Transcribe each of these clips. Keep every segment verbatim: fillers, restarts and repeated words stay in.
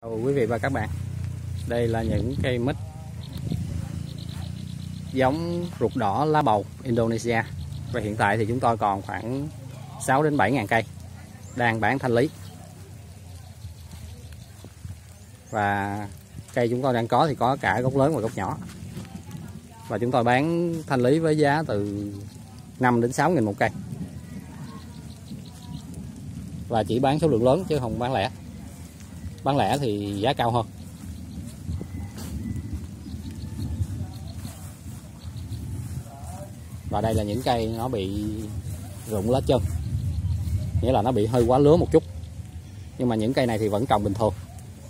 Chào quý vị và các bạn, đây là những cây mít giống ruột đỏ lá bầu Indonesia. Và hiện tại thì chúng tôi còn khoảng sáu đến bảy ngàn cây đang bán thanh lý. Và cây chúng tôi đang có thì có cả gốc lớn và gốc nhỏ. Và chúng tôi bán thanh lý với giá từ năm đến sáu nghìn một cây. Và chỉ bán số lượng lớn chứ không bán lẻ. Bán lẻ thì giá cao hơn. Và đây là những cây nó bị rụng lá chân, nghĩa là nó bị hơi quá lứa một chút. Nhưng mà những cây này thì vẫn trồng bình thường,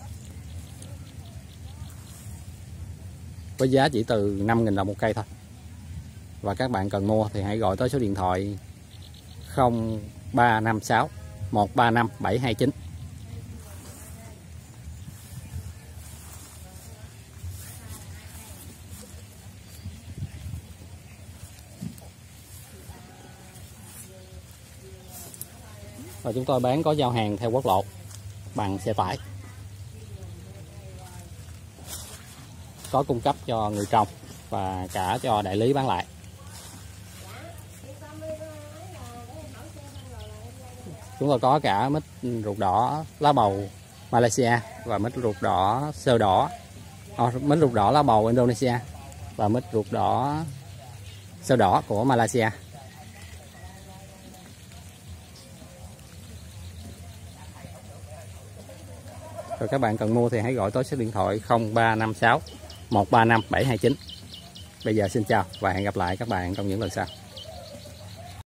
với giá chỉ từ năm nghìn đồng một cây thôi. Và các bạn cần mua thì hãy gọi tới số điện thoại không ba năm sáu một ba năm bảy hai chín. Và chúng tôi bán có giao hàng theo quốc lộ bằng xe tải, có cung cấp cho người trồng và cả cho đại lý bán lại. Chúng tôi có cả mít ruột đỏ lá bầu Malaysia và mít ruột đỏ sơ đỏ, à, mít ruột đỏ lá bầu Indonesia và mít ruột đỏ sơ đỏ của Malaysia. Rồi các bạn cần mua thì hãy gọi tới số điện thoại không ba năm sáu một ba năm bảy hai chín. Bây giờ xin chào và hẹn gặp lại các bạn trong những lần sau.